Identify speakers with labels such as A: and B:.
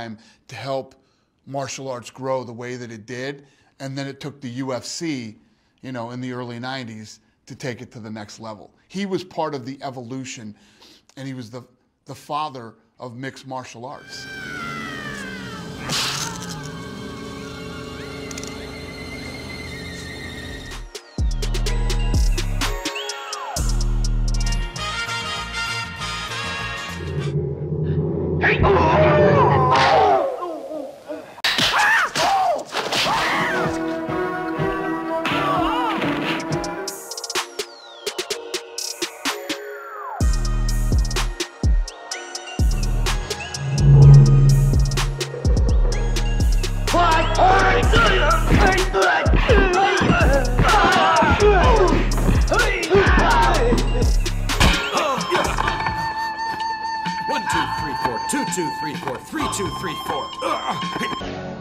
A: time to help martial arts grow the way that it did. And then it took the UFC, you know, in the early 90s to take it to the next level. He was part of the evolution, and he was the father of mixed martial arts.
B: One, two, three, four. 2, 2, 3, 4. 3, 2, 3, 4.